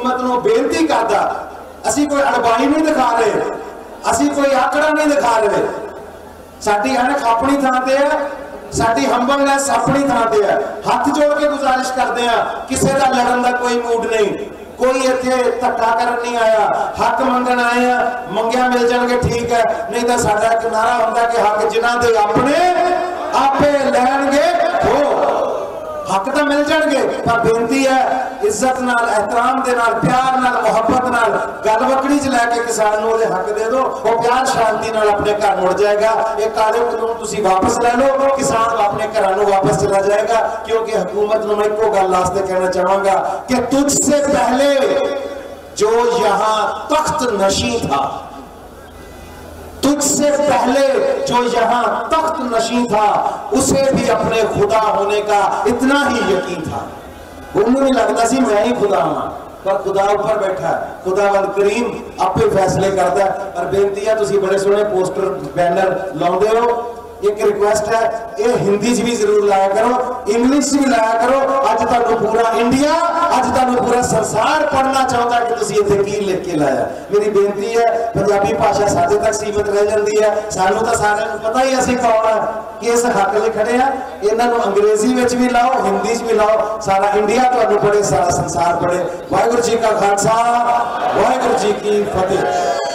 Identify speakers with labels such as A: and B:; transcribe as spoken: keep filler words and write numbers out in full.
A: हुकूमत नूं बेनती करदा, असी कोई अड़बाई नहीं दिखा रहे, असी कोई आंकड़ा नहीं दिखा रहे, साडी अणख अपनी थां ते है, साडी हंबलनेस अपनी थां ते है। हाथ जोड़ के गुजारिश करते हैं, किसी का लड़न का कोई मूड नहीं, कोई इत्थे धक्का करन नहीं आया, हक मंगन आए हैं, मंगिया मिल जाएंगे ठीक है, नहीं तो साडा एक नारा होंदा कि हक जिन्हां दे अपने आपे लैणगे हो, हक तो मिल जाएंगे, पर बेनती है इज्जत नाल, एहतराम दे नाल, प्यार नाल, मोहब्बत नाल गल वकड़ी च लैके किसान नूं ओहदे हक दे दो, वो प्यार शांति नाल अपने घर मुड़ जाएगा। ये काले कानून तुसीं वापस ले लो, किसान अपने घरां नूं वापस चला जाएगा। क्योंकि हुकूमत नूं मैं इक्को गल वास्ते कहना चाहांगा कि तुझसे पहले जो यहाँ तख्त नशी था, तुझसे पहले जो यहाँ तख्त नशी था, उसे भी अपने खुदा होने का इतना ही यकीन था। उन्हें नहीं लगता सी मैं ही खुदा हाँ, पर खुदा ऊपर बैठा है, खुदा वल करीम आपे फैसले करता है। और बेनती है तुसीं बड़े सोहने पोस्टर बैनर लाउंदे हो, एक रिक्वेस्ट है, ये हिंदी च भी जरूर लाया करो, इंग्लिश च भी लाया करो। अज तुहानूं पूरा इंडिया, अज तुहानूं पूरा संसार पढ़ना चाहता है कि तुसीं इत्थे की लिख के लाया। मेरी बेनती है, पंजाबी भाषा साडे तक सीमित रह जाती है, सानूं तां सारिआं नूं पता ही असीं कौन है, कि इस हक लई खड़े आ। इन्हां नूं अंग्रेजी विच भी लाओ, हिंदी च भी लाओ, सारा इंडिया तुहानूं पढ़े, सारा संसार पढ़े। वाहिगुरू जी का खालसा, वाहिगुरू जी की फतेह।